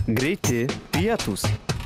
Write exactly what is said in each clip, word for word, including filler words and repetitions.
Greiti pietūs.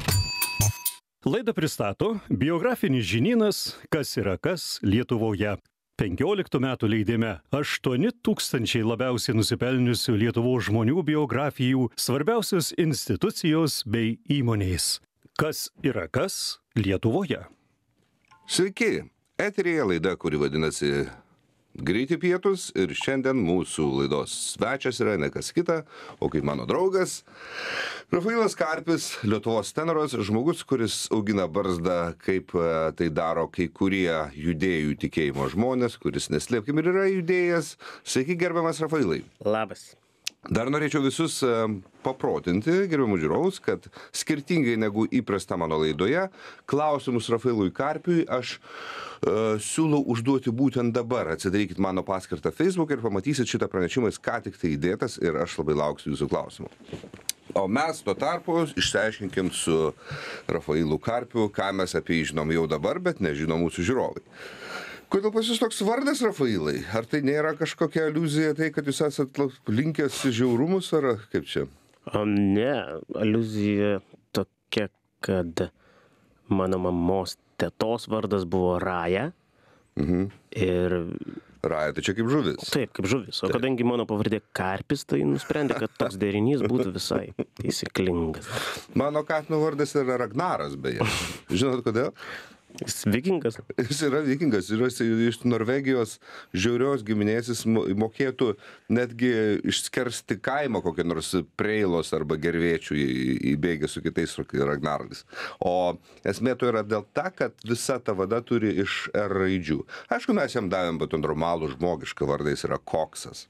Laidą pristato biografinis žinynas Kas yra kas Lietuvoje. penkioliktų metų leidime aštuoni tūkstančiai labiausiai nusipelniusių Lietuvos žmonių biografijų, svarbiausios institucijos bei įmonės. Kas yra kas Lietuvoje? Sveiki, eteryje laida, kuri vadinasi Greiti pietūs, ir šiandien mūsų laidos svečias yra ne kas kita, o kaip mano draugas Rafailas Karpis, Lietuvos tenoras, žmogus, kuris augina barzdą, kaip tai daro kai kurie judėjų tikėjimo žmonės, kuris neslėpkim ir yra judėjas. Sveiki, gerbiamas Rafailai. Labas. Dar norėčiau visus paprotinti, gerbiamus žiūrovus, kad skirtingai negu įprasta mano laidoje, klausimus Rafailui Karpiui aš uh, siūlau užduoti būtent dabar. Atsidarykit mano paskirtą Facebook ir pamatysit šitą pranešimą, jis ką tik tai įdėtas, ir aš labai lauksiu jūsų klausimų. O mes tuo tarpu išsiaiškinkim su Rafailu Karpiu, ką mes apie jį žinom jau dabar, bet nežino mūsų žiūrovai. Kodėl pas jūs toks vardas, Rafailai? Ar tai nėra kažkokia aliuzija tai, kad jūs esat linkęs į žiaurumus, ar kaip čia? O ne, aliuzija tokia, kad mano mamos tetos vardas buvo Raja. Mhm. Ir... Raja, tai čia kaip žuvis. Taip, kaip žuvis. O kadangi mano pavardė Karpis, tai nusprendė, kad toks derinys būtų visai įsiklingas. Mano katino vardas yra Ragnaras, beje. Žinot kodėl? Jis vikingas. Jis yra vikingas, yra iš Norvegijos žiaurios giminės, jis mokėtų netgi išskersti kaimą kokį nors Preilos arba Gervėčių įbėgę su kitais Ragnarais. O esmė to yra dėl ta, kad visa ta vada turi iš R raidžių. Aišku, mes jam davėm bet normalų žmogišką vardą, jis yra Koksas.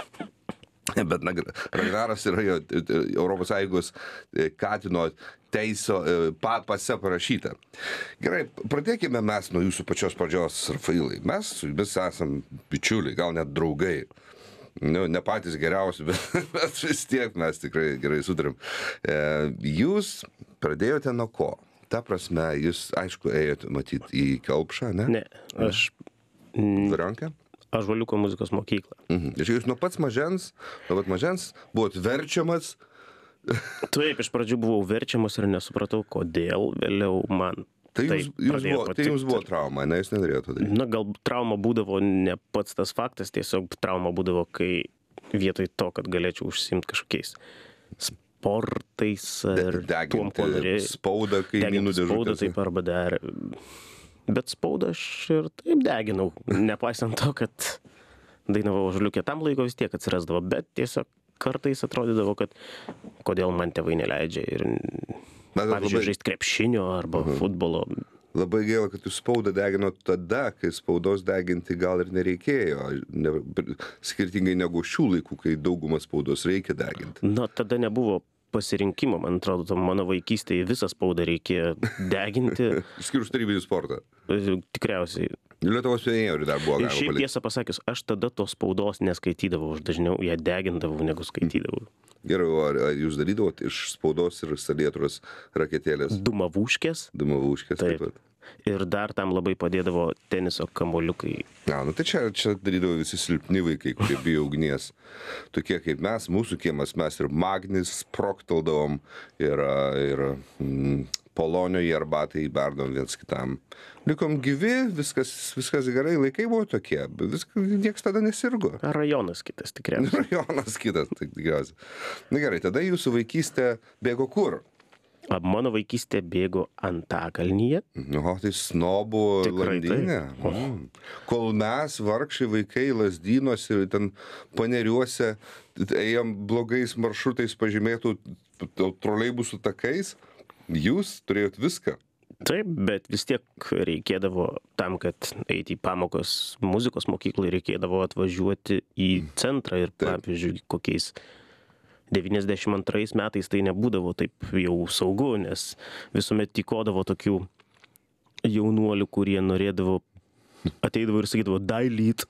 Bet na, Ragnaras yra jo Europos Sąjungos katino teiso pa, pase parašyta. Gerai, pradėkime mes nuo jūsų pačios pradžios, Rafailai. Mes su jumis esam bičiuliai, gal net draugai. Nu, ne patys geriausi, bet, bet vis tiek mes tikrai gerai sutarim. E, jūs pradėjote nuo ko? Ta prasme, jūs, aišku, ėjote matyti į Kelpšą, ne? Ne, aš... Dvaronkę? Ąžuoliuko muzikos mokyklą. Mhm. Ir jūs nuo pats mažens, nuo pat mažens buvot verčiamas. Taip, iš pradžių buvau verčiamas ir nesupratau, kodėl vėliau man. Tai jums, jums, buvo, tai jums buvo trauma, ne, jūs nenorėjote to daryti? Na, gal trauma būdavo ne pats tas faktas, tiesiog trauma būdavo, kai vietoj to, kad galėčiau užsiimti kažkokiais sportais ar tuom, ko norėjau. Spaudą, kaimynų dėžutės. Spaudą taip arba dar... Bet spaudą aš ir taip deginau, nepaisant to, kad dainavau ąžuoliuke, tam laiko vis tiek atsirasdavo, bet tiesiog kartais atrodydavo, kad kodėl man tėvai neleidžia ir, pavyzdžiui, labai... žaisti krepšinio arba uh-huh. futbolo. Labai gaila, kad jūs spaudą deginot tada, kai spaudos deginti gal ir nereikėjo, ne, skirtingai negu šių laikų, kai daugumą spaudos reikia deginti. Na, tada nebuvo pasirinkimo, man atrodo, mano vaikystėje visą spaudą reikėjo deginti. Išskyrus tarybinį sportą. Tikriausiai. Lietuvos pionerių dar buvo galima palikti. Ir šiaip tiesą pasakius, aš tada tos spaudos neskaitydavau, aš dažniau ją degindavau, negu skaitydavau. Gerai, ar, ar jūs darydavot iš spaudos ir salietros raketėlės? Dumavūškės. Dumavūškės, taip pat. Ir dar tam labai padėdavo teniso kamuoliukai. Na, nu tai čia, čia darydavo visi silpni vaikai, kurie bijo ugnies. Tokie kaip mes, mūsų kiemas, mes ir magnis sprokteldavom, ir, ir mm, polonioje arbatai įberdavom viens kitam. Likom gyvi, viskas, viskas gerai, laikai buvo tokie, bet viskas, nieks tada nesirgo. Rajonas kitas tikriausiai. Rajonas kitas, tai tikriausiai. Na gerai, tada jūsų vaikystė bėgo kur? Mano vaikystė bėgo Antakalnyje. O, tai snobų Landynė. Mm. Kol mes, vargšai vaikai, Lazdynuose ir ten Paneriuose, ėjom blogais maršrutais pažymėtų troleibusų takais, jūs turėjot viską. Taip, bet vis tiek reikėdavo tam, kad eiti į pamokos muzikos mokyklai, reikėdavo atvažiuoti į centrą ir, Taip. pavyzdžiui, kokiais devyniasdešimt antrais metais tai nebūdavo taip jau saugu, nes visuomet tykodavo tokių jaunuolių, kurie norėdavo, ateidavo ir sakydavo, dai lyt.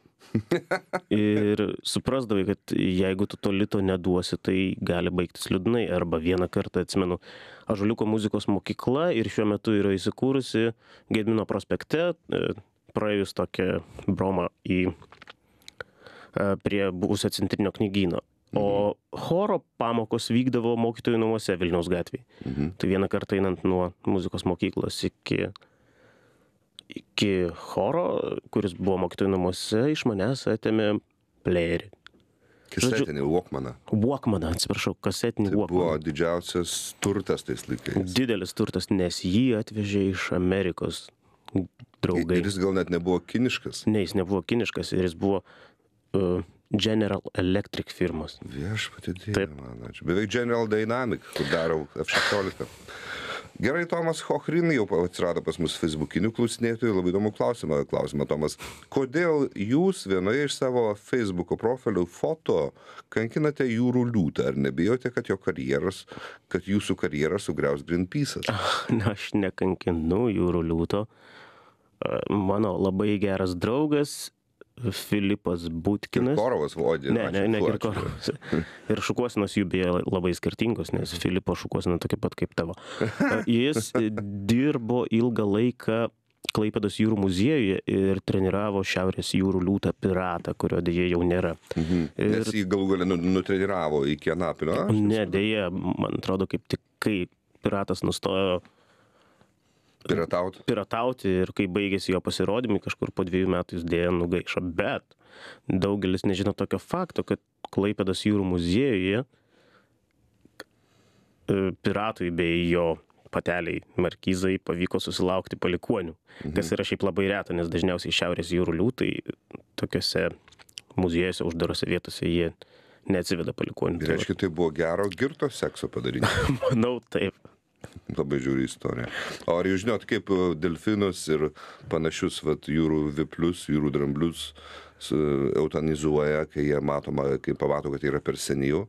Ir suprasdavai, kad jeigu tu to lito neduosi, tai gali baigtis liūdnai. Arba vieną kartą, atsimenu, Ąžuoliuko muzikos mokykla ir šiuo metu yra įsikūrusi Gedimino prospekte, praėjus tokią bromą į, prie buvusio centrinio knygyno. O choro pamokos vykdavo mokytojų namuose Vilniaus gatvėje. Mhm. Tai vieną kartą einant nuo muzikos mokyklos iki, iki choro, kuris buvo mokytojų namuose, iš manęs atėmė playerį. Kasetinį Walkmaną. Walkmaną, atsiprašau, kasetinį Tai Walkmaną. buvo didžiausias turtas tais laikais. Didelis turtas, nes jį atvežė iš Amerikos draugai. Ir jis gal net nebuvo kiniškas. Ne, jis nebuvo kiniškas ir jis buvo uh, General Electric firmos. Viešpatie Dieve, Taip. man ačiū. Beveik General Dynamic, kur darau F šešiolika. Gerai, Tomas Hochrin jau atsirado pas mus Facebookinių klausinėtojų. Labai įdomų klausimą. Klausimą, Tomas. Kodėl jūs vienoje iš savo Facebooko profilių foto kankinate jūrų liūtą? Ar nebijote, kad jo karjeros, kad jūsų karjerą sugriaus Greenpeace'as? Na, aš nekankinu jūrų liūto. Mano labai geras draugas Filipas Butkinas. Kirkorovas vodė. Ne, ne, ne Kirkorovas. Ir šukuosinos jų beje labai skirtingos, nes Filipo šukuosina tokia pat kaip tavo. Jis dirbo ilgą laiką Klaipėdos jūrų muziejuje ir treniravo Šiaurės jūrų liūtą piratą, kurio dėja jau nėra. Mhm. Ir... Nes jį galų galę nutreniravo iki Anapilio. Ne, dėja, man atrodo, kaip tik kai piratas nustojo Piratauti. piratauti ir kai baigėsi jo pasirodymai, kažkur po dviejų metų jis dėja nugaišo. Bet daugelis nežino tokio fakto, kad Klaipėdos jūrų muziejuje piratui bei jo pateliai markizai pavyko susilaukti palikuonių, mhm. kas yra šiaip labai reta, nes dažniausiai Šiaurės jūrų liūtai tokiuose muziejuose, uždarose vietose jie neatsiveda palikuonių. Ir reiškia, tai buvo gero girto sekso padaryti. Manau, taip. Labai žiūri istorija. O ar jūs žinot, kaip delfinus ir panašius vat, jūrų viplius, jūrų dramblius eutanizuoja, kai jie matoma, kai pamato, kad jie yra per senijų?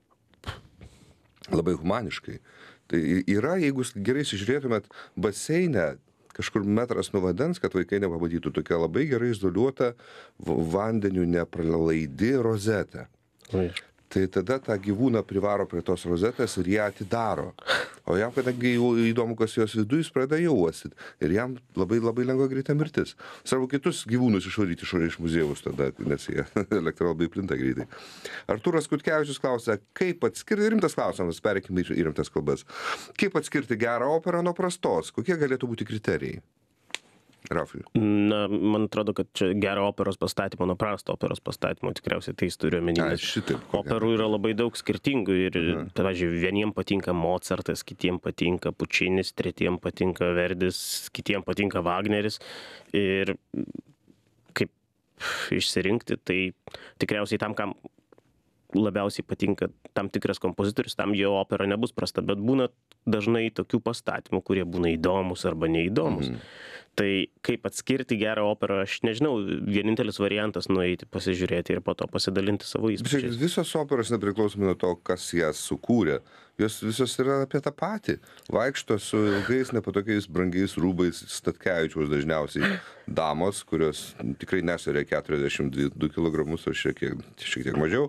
Labai humaniškai. Tai yra, jeigu gerai žiūrėtumėt, baseine kažkur metras nuo vandens, kad vaikai nepamatytų tokia labai gerai izoliuota vandeniu nepralaidi rozetė. Tai tada tą gyvūną privaro prie tos rozetės ir ją atidaro. O jam, kadangi įdomu, kas jos viduje, jis pradeda jau uostyt. Ir jam labai labai lengva greita mirtis. Svarbu kitus gyvūnus išvaryti iš muziejaus tada, nes jie elektra labai plinta greitai. Artūras Kutkevičius klausia, kaip atskirti, rimtas klausimas, pereikime į rimtas kalbas. Kaip atskirti gerą operą nuo prastos? Kokie galėtų būti kriterijai? Rafai. Na, man atrodo, kad čia gero operos pastatymo nuo prasto operos pastatymo tikriausiai tai jis turiu omeny. Operų yra labai daug skirtingų ir, pavyzdžiui, vieniem patinka Mozartas, kitiem patinka Pučinis, tretiem patinka Verdis, kitiem patinka Wagneris. Ir kaip išsirinkti, tai tikriausiai tam, kam labiausiai patinka tam tikras kompozitorius, tam jo opera nebus prasta, bet būna dažnai tokių pastatymų, kurie būna įdomus arba neįdomus. Mm. Tai kaip atskirti gerą operą, aš nežinau, vienintelis variantas nueiti, pasižiūrėti ir po to pasidalinti savo įspūdžiais. Visos operos nepriklausomai nuo to, kas jas sukūrė, jos visos yra apie tą patį. Vaikšto su ilgais, nepatokiais, brangiais rūbais, Statkevičiaus dažniausiai damos, kurios tikrai nesveria keturiasdešimt du kilogramus, o šiek tiek, šiek tiek mažiau.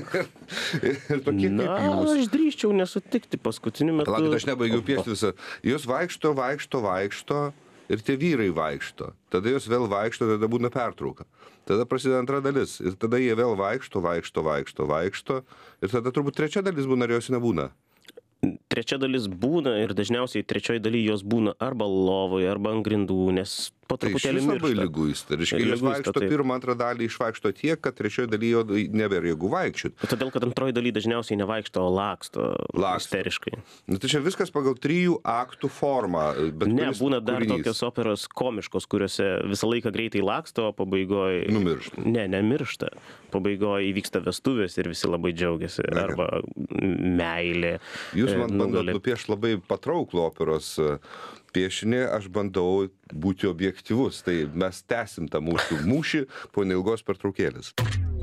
Ir tokie Na, kaip jūs. Aš drįsčiau nesutikti paskutiniu metu. Laukit, aš nebaigiau piešti visą. Jos vaikšto, vaikšto, vaikšto. Ir tie vyrai vaikšto. Tada jos vėl vaikšto, tada būna pertrauka. Tada prasideda antra dalis. Ir tada jie vėl vaikšto, vaikšto, vaikšto, vaikšto. Ir tada turbūt trečia dalis būna, ar jos nebūna. Trečia dalis būna ir dažniausiai trečioji daly jos būna arba lovoje, arba ant grindų, nes po truputėlį miršta. Tai šis labai liguista. Reiškia, jos vaikšto taip. Pirmą, antrą dalį išvaikšto tiek, kad trečioji daly jo nebėra jėgų vaikščiot. Todėl, kad antroji daly dažniausiai nevaikšto, o laksto, laksto. Isteriškai. Na, tai čia viskas pagal trijų aktų formą. Bet ne, būna dar kūrinys. Tokios operos komiškos, kuriuose visą laiką greitai laksto, o pabaigoje... Numiršta. Ne, nemiršta. Pabaigoje įvyksta vestuvės ir visi labai džiaugiasi. Ne. Arba meilė. Jūs man bandot nupiešti labai patrauklų operos piešinį, aš bandau būti objektyvus. Tai mes tęsim tą mūsų mūšį po neilgos pertraukėlės.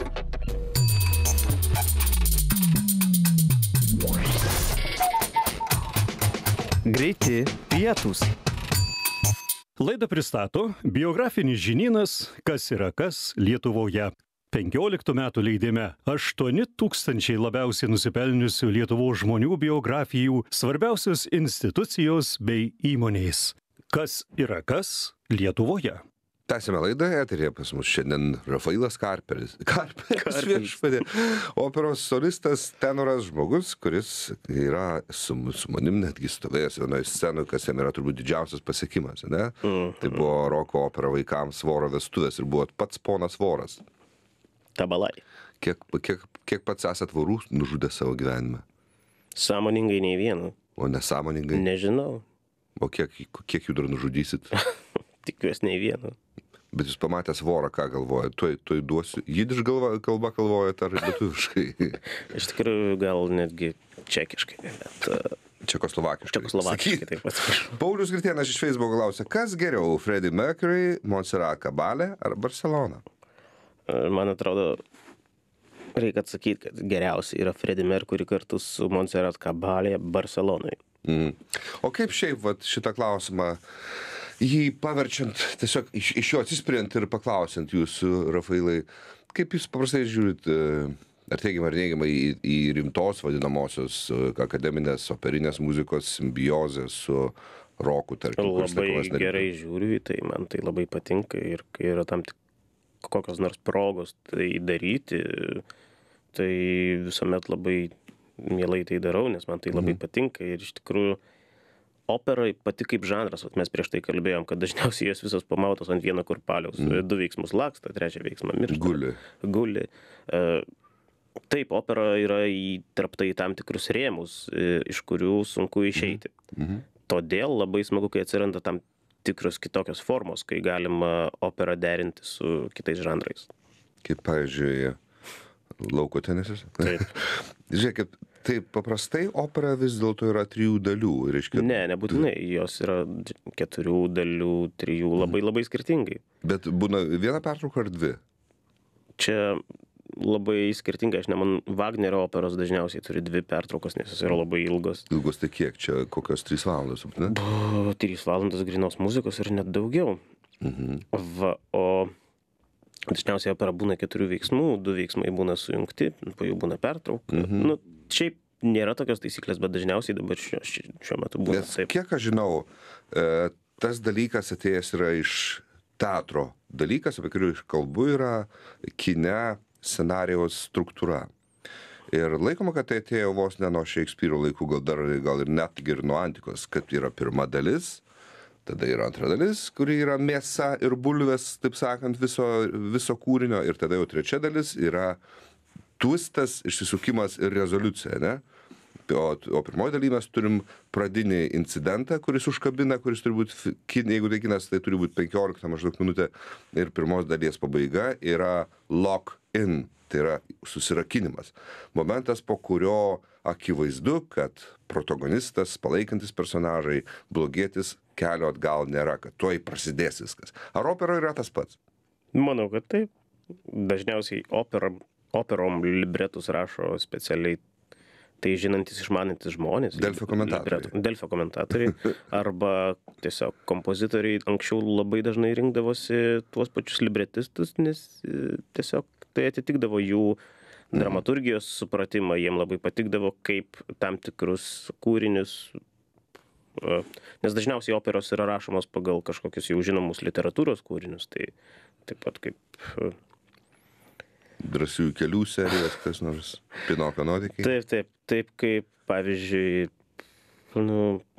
Greiti pietūs. Laidą pristato biografinis žinynas Kas yra kas Lietuvoje. penkioliktų metų leidime aštuoni tūkstančiai labiausiai nusipelniusių Lietuvos žmonių biografijų, svarbiausios institucijos bei įmonės. Kas yra kas Lietuvoje. Tęsime laidą, eterėje pas mus šiandien Rafailas Karperis. Karperis viešpadė. Operos solistas, tenoras, žmogus, kuris yra su, su manim netgi stovėjęs vienoje scenoje, kas jam yra turbūt didžiausias pasiekimas, ne? Mm. Tai buvo roko opera vaikams Svoro vestuvės ir buvo pats ponas Svoras. Tabalai. Kiek, kiek, kiek pats esat vorų nužudė savo gyvenime? Sąmoningai nei vieno. O nesąmoningai? Nežinau. O kiek, kiek jų dar nužudysit? Tikiuosi nei vieno. Bet jūs pamatęs vorą, ką galvoja? Tuoj, tuoj duosiu. Jidiš galva, kalba galvojat ar lietuviškai? Iš tikrųjų, gal netgi čekiškai, bet... Uh, Čekoslovakiškai. Čekoslovakiškai, taip pat. Paulius Gritėnas iš Facebook klausia, kas geriau, Freddie Mercury, Montserrat Caballé ar Barcelona? Man atrodo, reikia atsakyti, kad geriausia yra Freddie Mercury kartu su Montserrat Caballé Barcelonai. Mm. O kaip šiaip vat, šitą klausimą, jį paverčiant, tiesiog iš, iš jo atsispiriant ir paklausiant jūsų, Rafailai, kaip jūs paprastai žiūrit, ar teigiamai ar neigiamai į, į rimtos vadinamosios akademinės operinės muzikos simbiozę su roku, tarkim? Labai gerai žiūriu į tai, man tai labai patinka ir kai yra tam tik kokios nors progos tai daryti, tai visuomet labai mielai tai darau, nes man tai labai mhm. patinka ir iš tikrųjų opera pati kaip žanras, mes prieš tai kalbėjom, kad dažniausiai jos visos pamautos ant vieno kurpaliaus. Mm. Du veiksmus laksto, trečią veiksmą miršta. Guli. Guli. Taip, opera yra įtarpta į tam tikrus rėmus, iš kurių sunku išeiti. Mm-hmm. Todėl labai smagu, kai atsiranda tam tikros kitokios formos, kai galima operą derinti su kitais žanrais. Kaip, pavyzdžiui, lauko tenisas? Taip. Žiūrėkit, taip paprastai opera vis dėlto yra trijų dalių. Reiškia... Ne, nebūtinai. Jos yra keturių dalių, trijų, labai labai skirtingai. Bet būna viena pertrauka ar dvi? Čia labai skirtingai. Aš nemanau, Vagnerio operos dažniausiai turi dvi pertraukos, nes jos yra labai ilgos. Ilgos tai kiek? Čia kokios trys valandos, ne? Bu, trys valandos grynos muzikos ir net daugiau. Mhm. Va, o dažniausiai opera būna keturių veiksmų, du veiksmai būna sujungti, po jų būna pertrauka. Mhm. Nu, šiaip nėra tokios taisyklės, bet dažniausiai dabar šiuo, šiuo metu būna nes, taip. Kiek aš žinau, tas dalykas atėjęs yra iš teatro. Dalykas, apie kurį kalbu, yra kine scenarijaus struktūra. Ir laikoma, kad tai atėjo vos ne nuo Šekspyro laikų, gal, dar, gal ir netgi ir nuo antikos, kad yra pirma dalis, tada yra antra dalis, kuri yra mėsa ir bulvės, taip sakant, viso, viso kūrinio, ir tada jau trečia dalis yra twistas, išsisukimas ir rezoliucija, ne? O, o pirmoji daly mes turim pradinį incidentą, kuris užkabina, kuris turi būti, jeigu tai kinas, tai turi būti penkiolika maždaug minutė, ir pirmos dalies pabaiga yra lock in, tai yra susirakinimas. Momentas, po kurio akivaizdu, kad protagonistas, palaikantis personažai, blogietis kelio atgal nėra, kad tuoj prasidės viskas. Ar opera yra tas pats? Manau, kad taip. Dažniausiai opera, operom libretus rašo specialiai tai žinantis, išmanantis žmonės. Delfio komentatoriai. Delfio komentatoriai. Arba tiesiog kompozitoriai anksčiau labai dažnai rinkdavosi tuos pačius libretistus, nes tiesiog tai atitikdavo jų dramaturgijos supratimą, jiem labai patikdavo, kaip tam tikrus kūrinius, nes dažniausiai operos yra rašomos pagal kažkokius jau žinomus literatūros kūrinius, tai taip pat kaip... Drąsiųjų kelių serijos, kas nors, Pinokio nuotykiai. Taip, taip, taip kaip, pavyzdžiui, nu,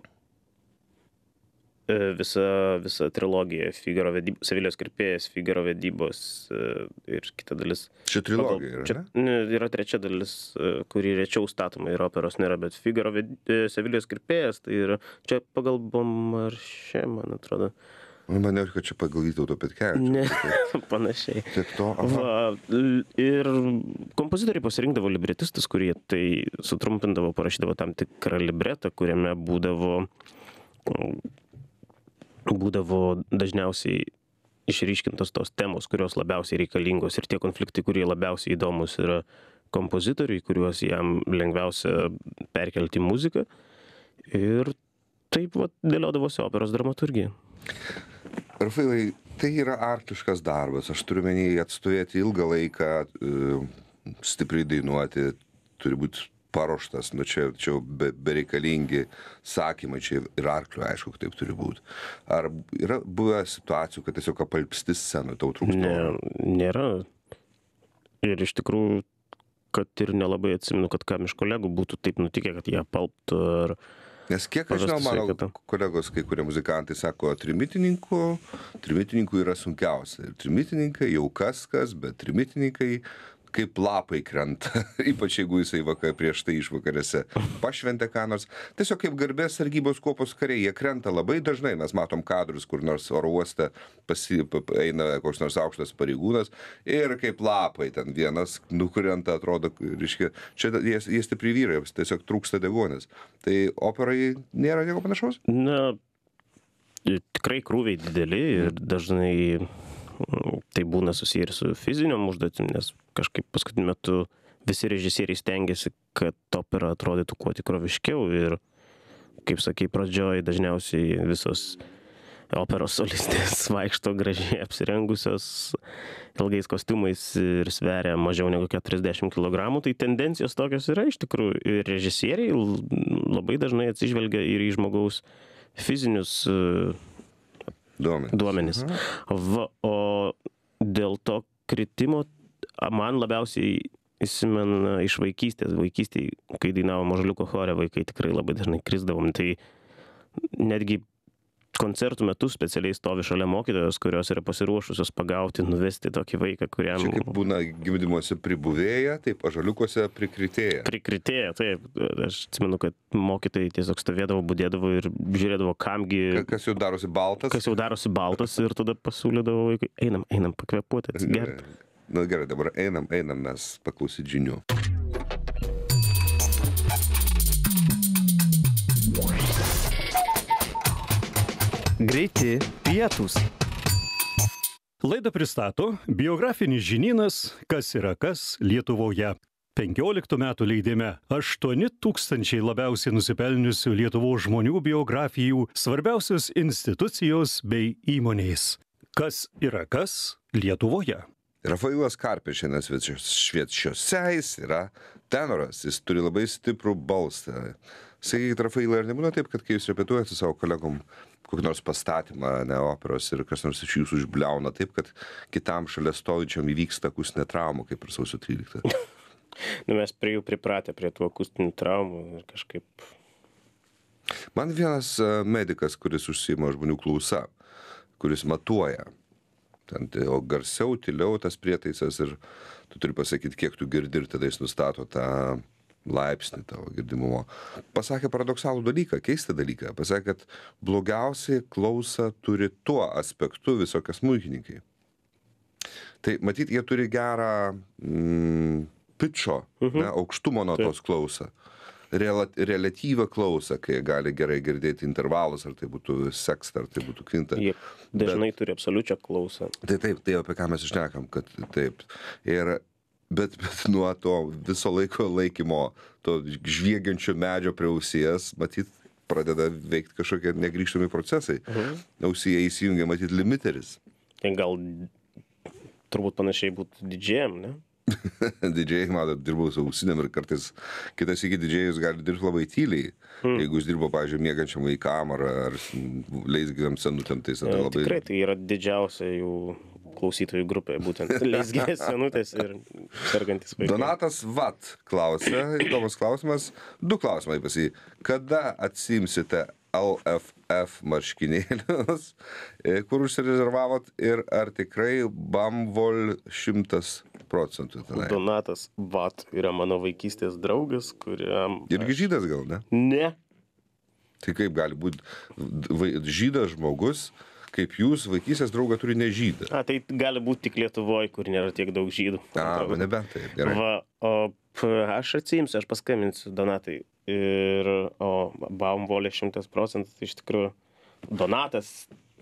visa, visa trilogija Figaro vedybos, Sevilijos kirpėjas, Figaro vedybos ir kita dalis. Čia trilogija yra, čia, ne? Yra trečia dalis, kuri rečiau statoma ir operos nėra, bet Figaro ved... Sevilijos kirpėjas, tai yra, čia pagal Bomaršė, man atrodo. Maniau, kad čia pagal Vytauto Petkevičių. Ne, panašiai. Tiek to, Va, ir kompozitoriai pasirinkdavo libretistus, kurie tai sutrumpindavo, parašydavo tam tikrą libretą, kuriame būdavo, būdavo dažniausiai išryškintos tos temos, kurios labiausiai reikalingos ir tie konfliktai, kurie labiausiai įdomus yra kompozitoriui, kuriuos jam lengviausia perkelti į muziką. Ir taip va, dėliodavosi operos dramaturgija. Rafailai, tai yra arkliškas darbas. Aš turiu menį atstovėti ilgą laiką, stipriai dainuoti, turi būti paruoštas, nu čia, čia jau be, bereikalingi sakymai, čia ir arklių aišku, kad taip turi būti. Ar yra buvę situacijų, kad tiesiog apalpsti scenui, tau trūksta? Ne, nėra. Ir iš tikrųjų, kad ir nelabai atsimenu, kad kam iš kolegų būtų taip nutikę, kad jie apalptų ar... Nes kiek aš žinau, mano kolegos, kai kurie muzikantai sako, trimitininkų, trimitininkų yra sunkiausia. Trimitininkai jau kas kas, bet trimitininkai kaip lapai krenta, ypač jeigu jisai vakar prieš tai išvakarėse pašventė ką nors. Tiesiog kaip garbės sargybos kuopos kariai, jie krenta labai dažnai, mes matom kadrus, kur nors oro uoste pasi, eina koks nors aukštas pareigūnas ir kaip lapai ten vienas nukrenta, atrodo, reiškia, čia jie, jie stipri vyrai, tiesiog trūksta deguonis. Tai operai nėra nieko panašaus? Na, tikrai krūviai dideli ir dažnai tai būna susiję ir su fiziniom užduotim, nes kažkaip paskutiniu metu visi režisieriai stengiasi, kad opera atrodytų kuo tikroviškiau ir, kaip sakai, pradžioj dažniausiai visos operos solistės vaikšto gražiai apsirengusios ilgais kostiumais ir sveria mažiau negu keturiasdešimt kilogramų, tai tendencijos tokios yra iš tikrųjų. Ir režisieriai labai dažnai atsižvelgia ir į žmogaus fizinius duomenis. duomenis. Va, o dėl to kritimo man labiausiai įsimena iš vaikystės. Vaikystėje, kai dainavo Mažuliuko chore, vaikai tikrai labai dažnai krisdavom. Tai netgi koncertų metu specialiai stovi šalia mokytojos, kurios yra pasiruošusios pagauti, nuvesti tokį vaiką, kuriam... Čia kaip būna gimdymuose pribuvėja, taip Ąžuoliukuose prikritėja. Prikritėja, taip. Aš atsimenu, kad mokytojai tiesiog stovėdavo, budėdavo ir žiūrėdavo, kamgi... Kas jau darosi baltas? Kas jau darosi baltas ir tada pasiūlydavo vaikui, einam, einam, pakvėpuoti, atsigerti. Na gerai, dabar einam, einam mes paklausyti žinių. Greiti pietūs. Laidą pristato biografinis žinynas Kas yra kas Lietuvoje. penkioliktų metų leidime aštuoni tūkstančiai labiausiai nusipelniusių Lietuvos žmonių biografijų, svarbiausios institucijos bei įmonės. Kas yra kas Lietuvoje. Rafailas Karpė šiandien šviečiuose, jis yra tenoras, jis turi labai stiprų balsą. Sakykit, Rafailai, ar nebūna taip, kad kai jūs repetuojate savo kolegom kokį nors pastatymą, ne operos, ir kas nors iš jūsų išbliauna taip, kad kitam šalia stovinčiam įvyksta akustinė trauma, kaip ir sausio tryliktą? Nu, mes prie jų pripratę prie tų akustinių traumų ir kažkaip... Man vienas medikas, kuris užsiima žmonių klausa, kuris matuoja, ten, o garsiau, tyliau tas prietaisas ir tu turi pasakyti, kiek tu girdi ir tada jis nustato tą laipsnį tavo girdimumo. Pasakė paradoksalų dalyką, keistą dalyką. Pasakė, kad blogiausiai klausą turi tuo aspektu visokie smuikininkai. Tai matyt, jie turi gerą mm, pitčo, mhm. ne, aukštumo natos klausą. Relatyvą klausą, kai gali gerai girdėti intervalus, ar tai būtų seksta, ar tai būtų kvinta. Jie dažnai bet, turi absoliučią klausą. Tai taip, tai apie ką mes išnekam, kad taip. Ir Bet, bet nuo to viso laiko laikymo, to žviegiančio medžio prie ausies, matyt, pradeda veikti kažkokie negrįžtami procesai. Mhm. Ausyje įsijungia, matyt, limiteris. Tai gal turbūt panašiai būtų didžėjam, ne? Didžėjai, matot, dirbau su ausinėm ir kartais kitas iki didžėjus gali dirbti labai tyliai. Hmm. Jeigu jis dirbo, pavyzdžiui, miegančiam vaikam ar, ar leisgyviam senutėm, tai tada labai... Tikrai, tai yra didžiausia jų klausytojų grupė, būtent leisgyvės senutės ir sergantis vaikai. Donatas Vat klausia, įdomus klausimas, du klausimai pas jį. Kada atsimsite L F F marškinėlius, kur užsirezervavot ir ar tikrai Bamvol šimtas procentų tenai? Donatas Vat yra mano vaikystės draugas, kuriam... Irgi žydas gal, ne? Ne. Tai kaip gali būti žydas žmogus, kaip jūs vaikystės draugą turi ne žydą? A, tai gali būti tik Lietuvoje, kur nėra tiek daug žydų. A, va nebent taip, gerai. Va, o p, aš atsiimsiu, aš paskambinsiu Donatai. Ir, o Baumvolė šimtas procentų, tai iš tikrųjų Donatas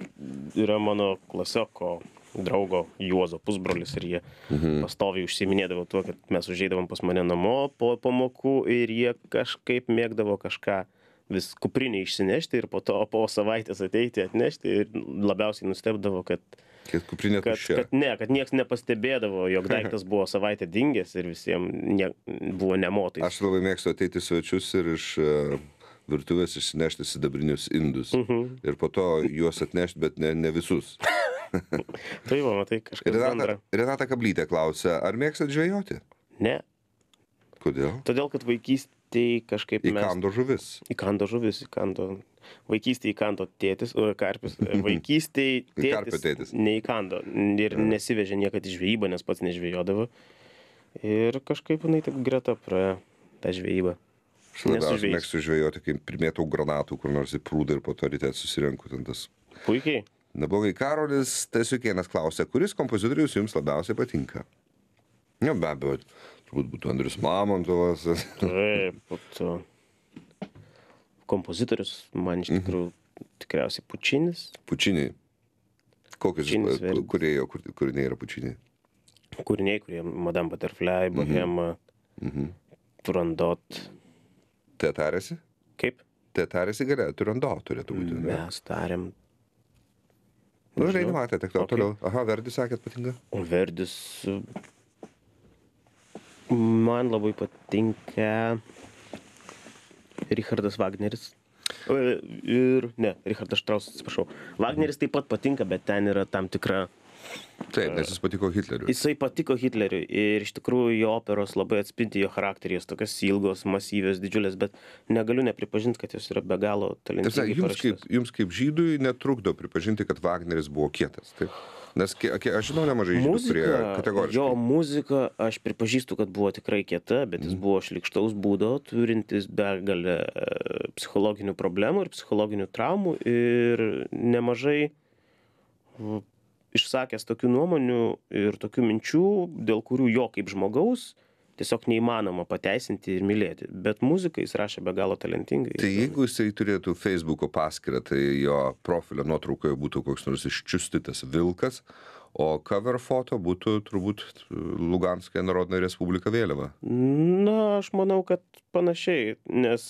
yra mano klasioko draugo Juozo pusbrolis ir jie mhm. pastoviai užsiminėdavo tuo, kad mes užeidavom pas mane namo po pamokų ir jie kažkaip mėgdavo kažką vis kuprinį išsinešti ir po to po savaitės ateiti atnešti ir labiausiai nustebdavo, kad Kad kuprinė kad, tuščia. kad ne, kad nieks nepastebėdavo, jog daiktas buvo savaitę dingęs ir visiems ne, buvo nemotais. Aš labai mėgstu ateiti svečius ir iš uh, virtuvės išsinešti sidabrinius indus. Mhm. Ir po to juos atnešti, bet ne, ne visus. Tai va, matai, kažkas Renata, bendra. Renata Kablytė klausia, ar mėgstat žvejoti? Ne, Kodėl? todėl, kad vaikystėj kažkaip mes... Įkando žuvis. Įkando žuvis, įkando... Vaikystėj įkando tėtis, o karpis. Vaikystėj Karpio tėtis, tėtis. neįkando ir nesivežė niekad į žvejybą, nes pats nežvejodavo. Ir kažkaip jinai taip greta praėjo tą žvejybą. Aš labiausiai Nesu žvejys. mėgstu žvejoti, kai primėtau granatų, kur nors į prūdą ir po to ryte susirenku ten tas. Puikiai. Neblogai. Karolis Tasiukėnas klausia, kuris kompozitorius jums labiausiai patinka? Ne, be abejo, turbūt būtų Andrius Mamontovas. Taip, būtų kompozitorius, man iš tikrųjų tikriausiai Pučinis. Pučiniai. Kokius Pučinis, Verdis. kūrėjo, kur, kūriniai yra Pučiniai? Kūriniai, kurie Madame Butterfly, Bohema, Mhm. Turandot. Te tarėsi? Kaip? Te tarėsi galė, Turando turėtų būti. ne? Mes tarėm. Nu, žinai, Nežinau. nematė, tik to Okay. toliau. Aha, Verdis sakėt patinka? O Verdis. Man labai patinka Richardas Wagneris. E, Ir, ne, Richardas Štrausas, atsiprašau. Wagneris taip pat patinka, bet ten yra tam tikra... Taip, nes jis patiko Hitleriui. Jisai patiko Hitleriui ir iš tikrųjų jo operos labai atspindi jo charakterį, jos tokios ilgos, masyvios, didžiulės, bet negaliu nepripažinti, kad jos yra be galo Tiesa, talentingai jums kaip, parašytos. jums kaip žydui netrukdo pripažinti, kad Wagneris buvo kietas, taip? Nes ke, ke, aš žinau nemažai žydų, kurie Muzika, kategoriškai. jo muzika, aš pripažįstu, kad buvo tikrai kieta, bet jis buvo šlykštaus būdo, turintis begalę e, psichologinių problemų ir psichologinių traumų ir nemažai v, išsakęs tokių nuomonių ir tokių minčių, dėl kurių jo kaip žmogaus tiesiog neįmanoma pateisinti ir mylėti. Bet muziką jis rašė be galo talentingai. Tai jeigu jisai turėtų Facebooko paskyrą, tai jo profilio nuotraukoje būtų koks nors iščiustytas vilkas, o cover foto būtų turbūt Luganskė Narodnė Respublika vėliava. Na, aš manau, kad panašiai, nes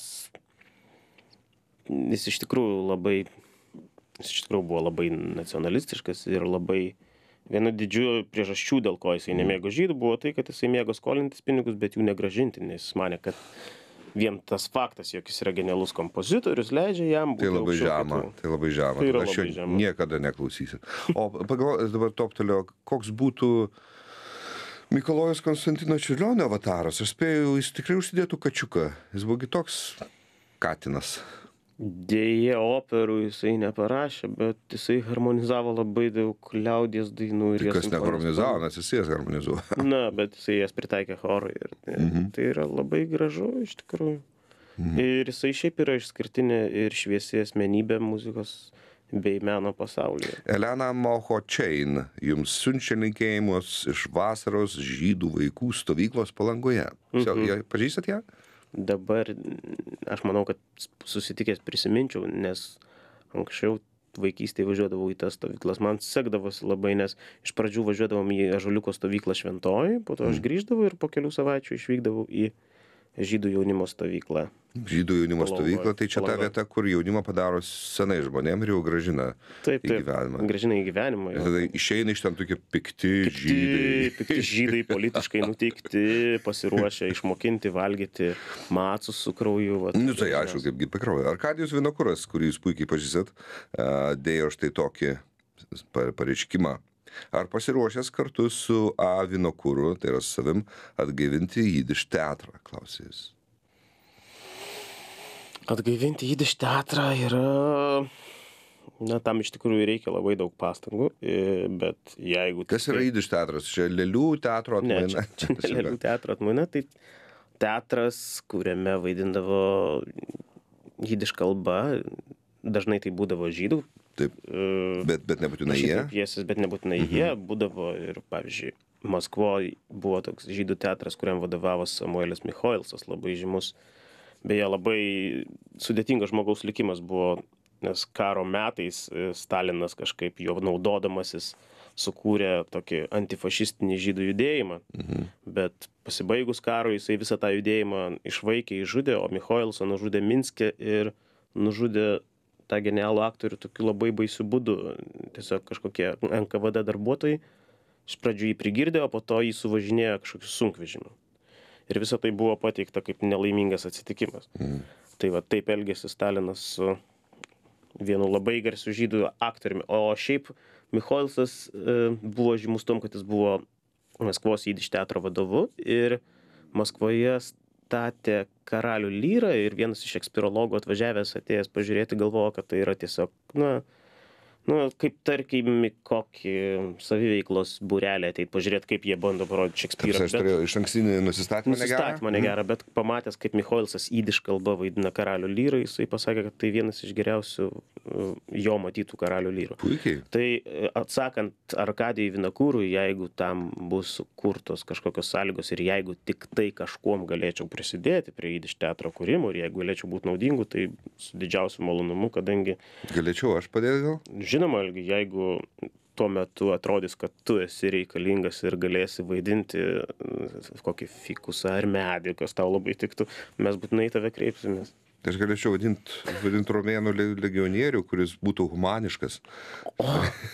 jis iš tikrųjų labai, jis iš tikrųjų buvo labai nacionalistiškas ir labai viena didžiųjų priežasčių, dėl ko jisai nemėgo žydų, buvo tai, kad jisai mėgo skolintis pinigus, bet jų negražinti, nes jis manė, kad vien tas faktas, jog jis yra genialus kompozitorius, leidžia jam būti Tai labai aukščiau žema, kitų. tai labai žema. Tai yra Aš labai jo žema. niekada neklausysiu. O pagalvojau, dabar toptelio, koks būtų Mikalojus Konstantino Čiurlionio avataras. Aš spėjau, jis tikrai užsidėtų kačiuką. Jis buvogi toks katinas. Deja, operų jisai neparašė, bet jisai harmonizavo labai daug liaudies dainų. Ir Tai jas kas simfonines neharmonizavo, nes jis jas harmonizuoja. Na, bet jisai jas pritaikė chorui ir mhm. tai yra labai gražu iš tikrųjų. Mhm. Ir jisai šiaip yra išskirtinė ir šviesi asmenybė muzikos bei meno pasaulyje. Elena Mohočein jums siunčia linkėjimus iš vasaros žydų vaikų stovyklos Palangoje. Mhm. Pažįstat ją? Dabar aš manau, kad susitikęs prisiminčiau, nes anksčiau vaikystėje važiuodavau į tas stovyklas. Man sekdavosi labai, nes iš pradžių važiuodavom į Ąžuoliuko stovyklą Šventojoj, po to aš grįždavau ir po kelių savaičių išvykdavau į žydų jaunimo stovyklą. Žydų jaunimo Palangoj. stovykla, tai čia ta Palangoj. vieta, kur jaunimą padaro senai žmonėm ir jau gražina Taip, į taip, gyvenimą. gražina į gyvenimą. Ir jo. tada išeina iš ten tokie pikti Pikti, žydai. pikti žydai, politiškai nuteikti, pasiruošę išmokinti, valgyti macus su krauju. Vat, Nu tai aišku, kaipgi pakrauja. Arkadijus Vinokuras, kurį jūs puikiai pažįstat, a, dėjo štai tokį pa- pareiškimą. Ar pasiruošęs kartu su A. Vinokuru, tai yra su savim, atgaivinti jidiš teatrą, klausė jis. Atgaivinti jidiš teatrą yra... Na, tam iš tikrųjų reikia labai daug pastangų, i- bet jeigu... Kas yra jidiš teatras? Čia lėlių teatro Ne, atmaina? čia, čia ne lėlių teatro atmaina, tai teatras, kuriame vaidindavo jidiš kalba, dažnai tai būdavo žydų. Taip, e, bet, bet nebūtinai jie. rašytojų pjesės, bet nebūtinai mhm. jie būdavo ir, pavyzdžiui, Maskvoje buvo toks žydų teatras, kuriam vadovavo Samuelis Michoilsas, labai žymus. Beje, labai sudėtingas žmogaus likimas buvo, nes karo metais e, Stalinas kažkaip jo naudodamasis sukūrė tokį antifašistinį žydų judėjimą, mhm. bet pasibaigus karui jisai visą tą judėjimą išvaikė, išžudė, o Michoilsą nužudė Minske ir nužudė tą genialų aktorių tokiu labai baisiu būdu. Tiesiog kažkokie N K V D darbuotojai iš pradžių jį prigirdė, o po to jį suvažinėjo kažkokiu sunkvežimiu. Ir visa tai buvo pateikta kaip nelaimingas atsitikimas. Mm. Tai va taip elgėsi Stalinas su vienu labai garsiu žydų aktoriumi. O šiaip Michoilsas e, buvo žymus tom, kad jis buvo Maskvos jidiš teatro vadovu ir Maskvoje statė Karalių lyrą ir vienas iš ekspirologų atvažiavęs atėjęs pažiūrėti galvojo, kad tai yra tiesiog, na, nu, kaip tarkim kokį saviveiklos būrelį ateit pažiūrėti, kaip jie bando parodyti Šekspyrą. Aš turėjau iš ankstinį nusistatymą negerą. Nusistatymą negerą, bet pamatęs, kaip Michoilsas jidiš kalba vaidina Karalių lyrą, jisai pasakė, kad tai vienas iš geriausių jo matytų Karalių lyrų. Puikiai. Tai atsakant Arkadijui Vinokūrui, jeigu tam bus sukurtos kažkokios sąlygos ir jeigu tik tai kažkuom galėčiau prisidėti prie jidiš teatro kūrimo ir jeigu galėčiau būti naudingu, tai su didžiausiu malonumu, kadangi... Galėčiau aš padėti gal? Žinoma, jeigu tuo metu atrodys, kad tu esi reikalingas ir galėsi vaidinti kokį fikusą ar medį, kas tau labai tiktų, mes būtinai tave kreipsimės. Aš galėčiau vadinti vadint romėnų legionierių, kuris būtų humaniškas. O,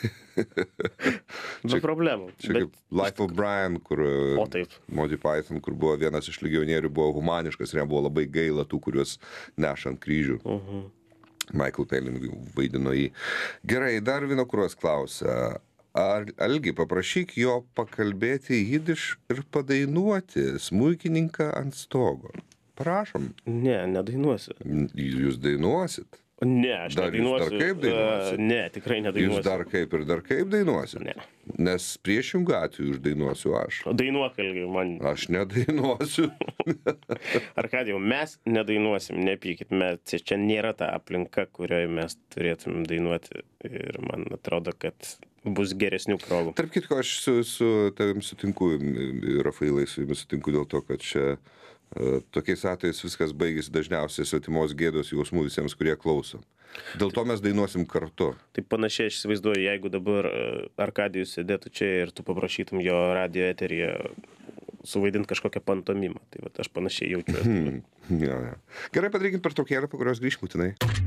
be problemų. Čia Bet... kaip Life of Brian, kur O, taip. Monty Python, kur buvo vienas iš legionierių, buvo humaniškas ir jam buvo labai gaila tų, kuriuos neša ant kryžių. Uh-huh. Michael Palin vaidino jį. Gerai, dar Vinokūras klausia. Ar, Algi, paprašyk jo pakalbėti jidiš ir padainuoti smuikininką ant stogo. Prašom. Ne, nedainuosiu. Jūs dainuosit? Ne, aš Dar jūs nedainuosiu. dar kaip dainuosit? Uh, ne, tikrai nedainuosiu. Jūs dar kaip ir dar kaip dainuosit? Ne. Nes priešingų atveju uždainuosiu aš. Dainuok, Algi, man. Aš nedainuosiu. Arkadijau, mes nedainuosim, nepykit. Mes, čia nėra ta aplinka, kurioje mes turėtumėm dainuoti. Ir man atrodo, kad bus geresnių progų. Tarp kitko, aš su, su tavim sutinku, Rafailai, su jumis sutinku dėl to, kad čia tokiais atvejais viskas baigėsi dažniausiai svetimos gėdos jausmų visiems, kurie klauso. Dėl to mes dainuosim kartu. Taip panašiai aš įsivaizduoju, jeigu dabar Arkadijus sėdėtų čia ir tu paprašytum jo radio eteryje suvaidinti kažkokią pantomimą. Tai vat, aš panašiai jaučiuosi. Hmm. Ja, ja. Gerai, padarykim pertraukėlę, po kurios grįšim būtinai.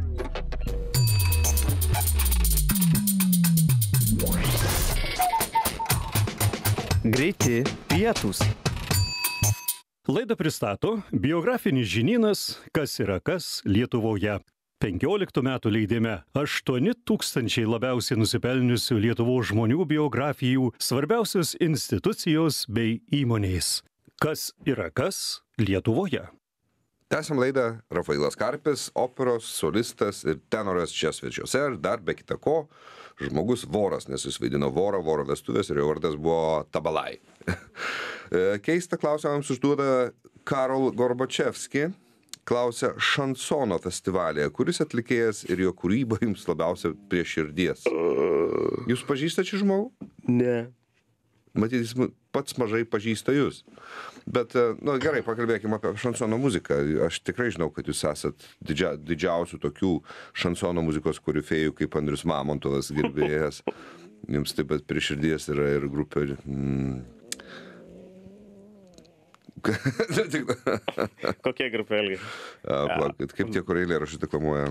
Greiti pietūs. Laidą pristato biografinis žinynas Kas yra kas Lietuvoje. penkioliktų metų leidime aštuoni tūkstančiai labiausiai nusipelniusių Lietuvos žmonių biografijų, svarbiausios institucijos bei įmonės. Kas yra kas Lietuvoje. Tęsiam laidą. Rafailas Karpis, operos solistas ir tenoras čia svečiuose ir dar be kita ko žmogus Voras, nes jis vaidino Vorą, Voro vestuvės ir jo vardas buvo Tabalai. Keistą klausimą mums užduoda Karol Gorbačevski. Klausia šansono festivalyje, kuris atlikėjas ir jo kūryba jums labiausiai prie širdies. Jūs pažįstate šį žmogų? Ne. Matyt, jis pats mažai pažįsta jūs. Bet, nu, gerai, pakalbėkime apie šansono muziką. Aš tikrai žinau, kad jūs esat didžia, didžiausių tokių šansono muzikos korifėjų kaip Andrius Mamontovas gerbėjas. Jums taip pat prie širdies yra ir grupė... Mm, Kokia grupė, Algi? Kaip tie, kur eilėraščius deklamuoja?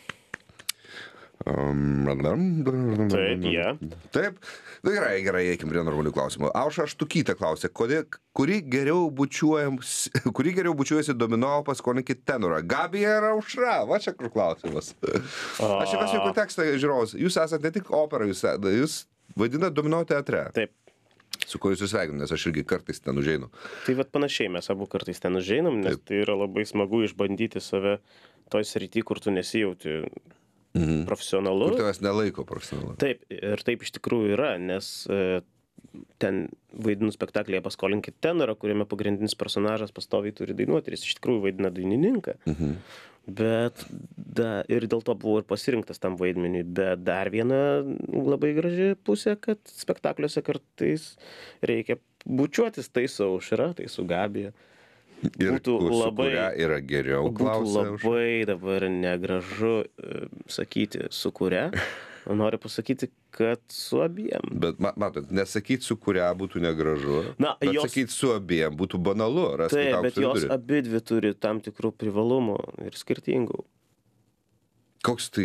Um, Taip, jie. Taip. Na, gerai, gerai, eikim prie normalių klausimų. Aušra Štukytė klausė, kodėl, kuri geriau bučiuojasi, kuri geriau bučiuojasi domino paskolinkit tenorą? Gabija ar Aušra? Va čia kur klausimas. Aš įvesiu į kontekstą, žiūrovas. Jūs esate ne tik opera, jūs, jūs vadinate domino teatre. Taip. Su kuo jūs sveikinu, nes aš irgi kartais ten užeinu. Tai vat panašiai, mes abu kartais ten užeinam, nes Taip. Tai yra labai smagu išbandyti save toj srity, kur tu nesijauti mhm. profesionalu. Kur tavęs nelaiko profesionalu. Taip, ir taip iš tikrųjų yra, nes e, ten vaidinu spektaklyje Paskolinkit tenorą, kuriame pagrindinis personažas pastoviai turi dainuoti ir jis iš tikrųjų vaidina dainininką. Mhm. Bet da, ir dėl to buvo ir pasirinktas tam vaidmeniui. Bet dar viena labai graži pusė, kad spektakliuose kartais reikia bučiuotis, tai su Aušra, tai su Gabija. Ir būtų labai, yra geriau, būtų labai dabar negražu sakyti su kuria. Noriu pasakyti, kad su abiem. Bet matot, nesakyti su kuria būtų negražu, Na, bet jos... sakyti su abiem būtų banalu. Taip, bet jos abidvi turi tam tikrų privalumų ir skirtingų. Koks tai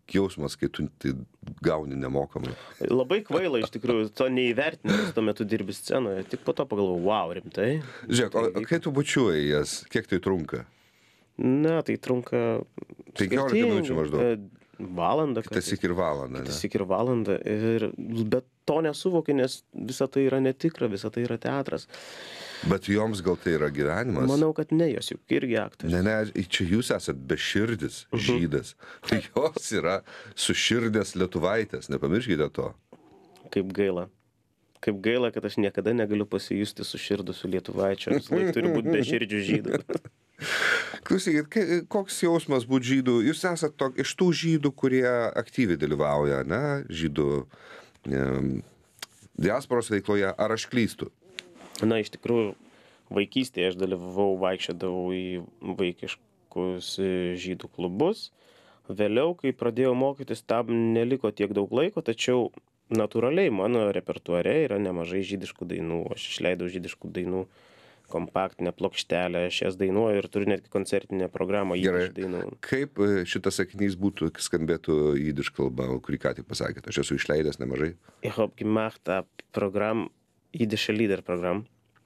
jausmas, kai tu tai gauni nemokamai? Labai kvaila iš tikrųjų, to neįvertinęs, tuo metu dirbi scenoje, tik po to pagalvoju, wow, rimtai. Žiūrėk, o kai tu bučiuoji jas, kiek tai trunka? Na, tai trunka... penkiolika minučių maždaug. Valandą. Tas iki ir valandą. Tas iki ir valandą. Ir, bet to nesuvokiu, nes visa tai yra netikra, visa tai yra teatras. Bet joms gal tai yra gyvenimas? Manau, kad ne, jos juk irgi aktorius. Ne, ne, čia jūs esat beširdis, žydas. Tai jos yra suširdės lietuvaitės, nepamirškite to. Kaip gaila. Kaip gaila, kad aš niekada negaliu pasijusti suširdusiu lietuvaičiu. Vis laik turi būti beširdžių žydų. Klausykit, koks jausmas būti žydų? Jūs esat to, iš tų žydų, kurie aktyviai dalyvauja, ne, žydų ne, diasporos veikloje, ar aš klystu? Na, iš tikrųjų, vaikystėje aš dalyvavau, vaikščiodavau į vaikiškus žydų klubus. Vėliau, kai pradėjau mokytis, tam neliko tiek daug laiko, tačiau natūraliai mano repertuare yra nemažai žydiškų dainų. Aš išleidau žydiškų dainų kompaktinę plokštelę, aš jas dainuoju ir turiu netgi koncertinę programą jidiš dainų. Kaip šitas sakinys būtų, skambėtų jidiš kalba, kurį ką tik pasakėt? Aš esu išleidęs nemažai. Ich hab gemacht a Programm, jidische Liederprogramm.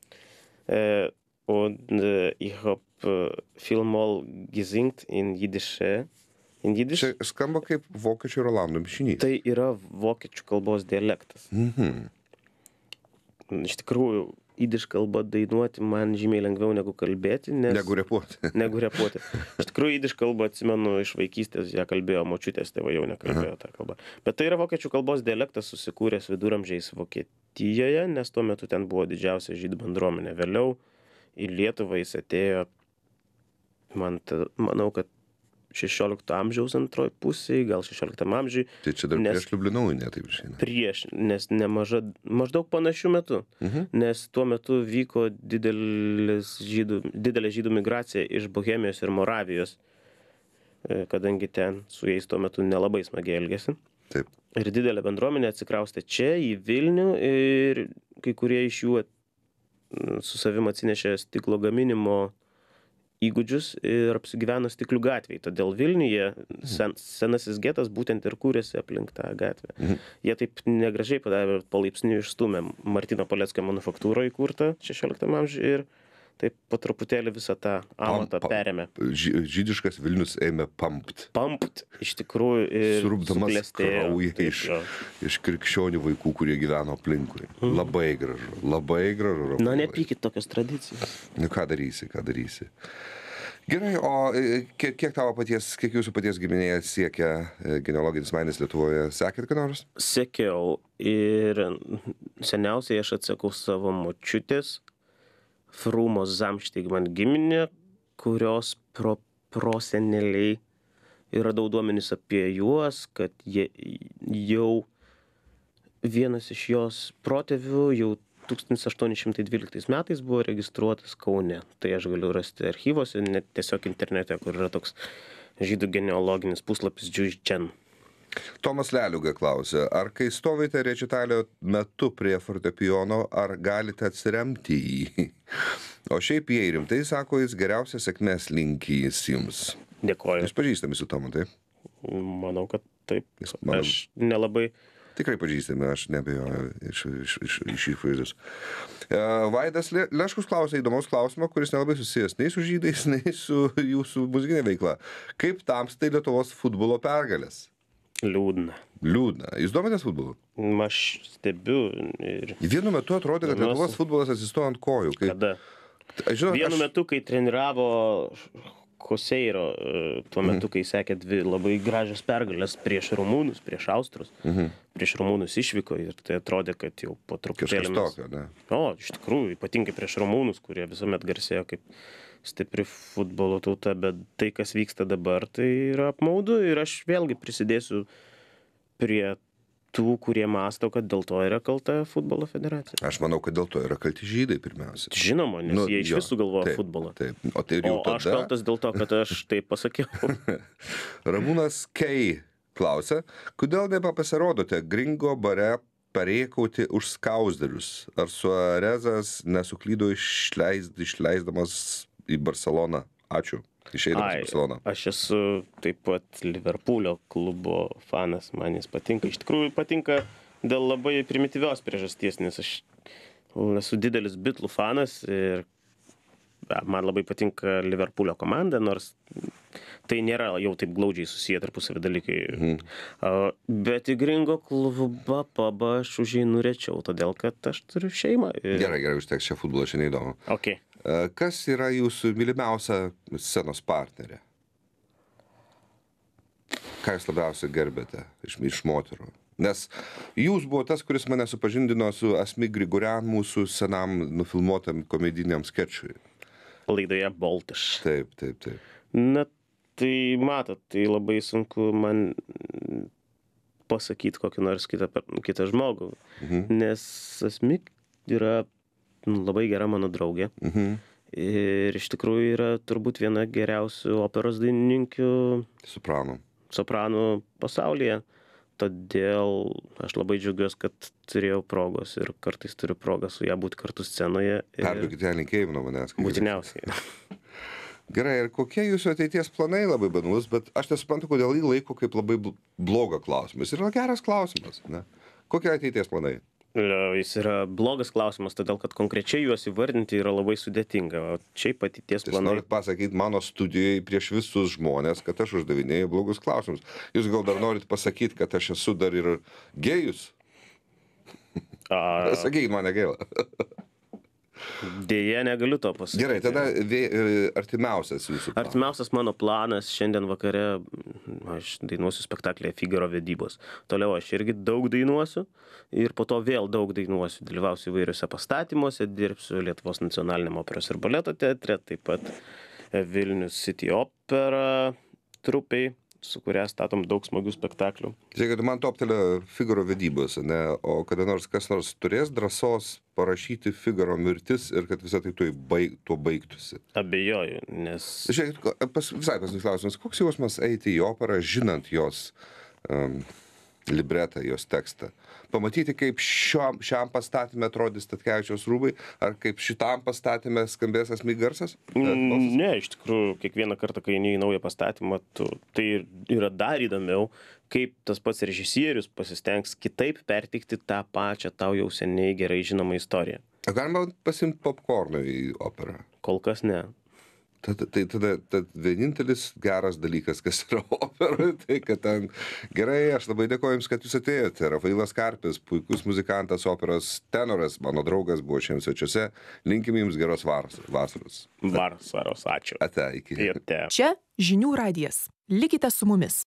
Äh, und äh, ich hab äh, vielmal gesingt in jidische, in jidiš. Čia skamba kaip vokiečių ir olandų mišinys. Tai yra vokiečių kalbos dialektas. Mhm. Iš tikrųjų, jidiš kalbą dainuoti man žymiai lengviau negu kalbėti, nes... Negu repuoti. Negu repuoti. Iš tikrųjų, jidiš kalbą atsimenu iš vaikystės, ją kalbėjo močiutės, tėvai jau nekalbėjo tą kalbą. Bet tai yra vokiečių kalbos dialektas susikūręs viduramžiais Vokietijoje, nes tuo metu ten buvo didžiausia žydų bendruomenė. Vėliau į Lietuvą jis atėjo, man, manau, kad šešiolikto amžiaus antroj pusėje, gal šešioliktam amžiui. Tai čia dar nes, prieš Liublinovą, taip išeina. Prieš, nes nemaža, maždaug panašių metų, uh-huh. nes tuo metu vyko didelis žydų, didelė žydų migracija iš Bohemijos ir Moravijos, kadangi ten su jais tuo metu nelabai smagiai elgėsi. Taip. Ir didelė bendruomenė atsikraustė čia į Vilnių ir kai kurie iš jų su savim atsinešė stiklo gaminimo įgūdžius ir apsigyveno Stiklių gatvėje. Todėl Vilniuje sen, senasis getas būtent ir kūrėsi aplink tą gatvę. Mhm. Jie taip negražiai padarė ir palaipsniui išstūmė Martyno Paleckio manufaktūrą įkurtą šešioliktam amžiuje ir taip po truputėlį visą tą amatą Pam, perėmė. Žydiškas Vilnius ėmė pampt. Pampt, iš tikrųjų, ir surubdamas kraują iš, iš krikščionių vaikų, kurie gyveno aplinkui. Mhm. Labai gražu, labai gražu. Na, nepykit tokios tradicijos. Nu, ką darysi, ką darysi. Gerai, o kiek, kiek tavo paties, kiek jūsų paties giminėje siekia genealoginis mainis Lietuvoje? Sekėt ką nors? Sekiau ir seniausiai aš atsekau savo močiutės Frumos Zamšteigman giminė, kurios pro, proseneliai yra daug duomenys apie juos, kad jie jau vienas iš jos protėvių jau tūkstantis aštuoni šimtai dvyliktais metais buvo registruotas Kaune. Tai aš galiu rasti archyvose, net tiesiog internete, kur yra toks žydų genealoginis puslapis Džiuždžen. Tomas Leliuga klausė, ar kai stovite rečitalio metu prie fortepijono, ar galite atsiremti jį? O šiaip jei rimtai, sako, jis geriausias sėkmės linkys jums. Dėkoju. Jūs pažįstami su Tomu, taip? Manau, kad taip. Jis, manau, aš nelabai... Tikrai pažįstami, aš nebejoju iš, iš, iš, iš įvaizdus. Vaidas Leškus klausė įdomaus klausimą, kuris nelabai susijęs nei su žydais, nei su jūsų muzikinė veikla. Kaip tamstai Lietuvos futbolo pergalės? Liūdna. Liūdna. Jūs domitės futbolu? Aš stebiu ir... Vienu metu atrodė, kad Lietuvos futbolas atsistojo ant kojų. Kai... Kada? Žinot, Vienu aš... metu, kai treniravo Koseiro, tuo metu, kai sekė dvi labai gražios pergalės prieš rumūnus, prieš austrus, mhm. prieš rumūnus išvyko ir tai atrodė, kad jau po truputėlį... Kažkas tokio, ne? O, iš tikrųjų, ypatingai prieš rumūnus, kurie visuomet garsėjo kaip stipri futbolo tauta, bet tai, kas vyksta dabar, tai yra apmaudu ir aš vėlgi prisidėsiu prie tų, kurie mąsto, kad dėl to yra kalta futbolo federacija. Aš manau, kad dėl to yra kalti žydai pirmiausia. Žinoma, nes nu, jie iš visų galvoja futbolą. Taip. O, tai jau o tada... aš kaltas dėl to, kad aš taip pasakiau. Ramūnas Kei klausia, kodėl nepapasirodote Gringo bare parėkauti už skausdarius? Ar Suarezas nesuklydo išleis, išleisdamas į Barceloną? Ačiū. išeidamas į Barceloną? Aš esu taip pat Liverpoolio klubo fanas, man jis patinka. Iš tikrųjų patinka dėl labai primityvios priežasties, nes aš esu didelis Beatlų fanas ir man labai patinka Liverpoolio komanda, nors tai nėra jau taip glaudžiai susiję tarpusavį dalykai. Mhm. Bet į Gringo klubą, pabą aš užeinu rečiau, todėl kad aš turiu šeimą. Ir... Gerai, gerai, užteks čia futbolą, čia neįdomu. Okay. Kas yra jūsų mylimiausia scenos partnerė? Ką jūs labiausiai gerbėte iš, iš moterų? Nes jūs buvo tas, kuris mane supažindino su Asmik Grigorian, mūsų senam nufilmuotam komediniam skečui. Laidoje Boltiš. Taip, taip, taip. Na, tai matot, tai labai sunku man pasakyti kokį nors kitą, kitą žmogų. Mhm. Nes Asmik yra labai gera mano draugė. Mhm. Ir iš tikrųjų yra turbūt viena geriausių operos dainininkių Sopranų. Sopranų pasaulyje. Todėl aš labai džiaugiuosi, kad turėjau progos ir kartais turiu progą su ją būti kartu scenoje. Ir... Perduokite ją linkėjimą nuo manęs. Būtiniausiai. Gerai, ir kokie jūsų ateities planai labai banalus, bet aš nesuprantu, kodėl jį laiko kaip labai blogą klausimą. Jis yra geras klausimas. Ne? Kokie ateities planai? Jis yra blogas klausimas, todėl kad konkrečiai juos įvardinti yra labai sudėtinga. O šiaip ateities planai... Jūs norit pasakyti mano studijai prieš visus žmonės, kad aš uždavinėju blogus klausimus. Jūs gal dar norit pasakyti, kad aš esu dar ir gėjus? A... Sakykit, man negaila. Dėja, negaliu to pasakyti. Gerai, tada vė, artimiausias jūsų planas. Artimiausias mano planas šiandien vakare, aš dainuosiu spektaklėje Figaro vedybos. Toliau aš irgi daug dainuosiu ir po to vėl daug dainuosiu. Dalyvausiu įvairiuose pastatymuose, dirbsiu Lietuvos nacionaliniam operos ir baleto teatre, taip pat Vilnius City Opera trupiai, su kuria statom daug smagių spektaklių. Žiūrėkit, man toptelė Figaro vedybos, ne? O kada nors kas nors turės drąsos parašyti Figaro mirtis ir kad visą tai tuo, baig, tuo baigtųsi? Abejoju, nes... Žiūrėkit, pas, visai paskutinis klausimas, koks jausmas eiti į operą, žinant jos um, libretą, jos tekstą? Pamatyti, kaip šiam, šiam pastatymė atrodys Statkevičiaus rūbai, ar kaip šitam pastatymė skambės Asmik garsas? Ne, iš tikrųjų, kiekvieną kartą, kai eini į naują pastatymą, tu, tai yra dar įdomiau, kaip tas pats režisierius pasistengs kitaip perteikti tą pačią tau jau seniai gerai žinomą istoriją. Ar galima pasimti popkorną į operą? Kol kas ne. Tada, tai tada tad vienintelis geras dalykas, kas yra operoje, tai kad ten gerai, aš labai dėkoju Jums, kad Jūs atėjote. Rafailas Karpis, puikus muzikantas, operos tenoras, mano draugas buvo šiandien svečiuose. Linkim Jums geros vasaros. Vasaros, ačiū. Ate, iki. Ir te. Čia Žinių radijas. Likite su mumis.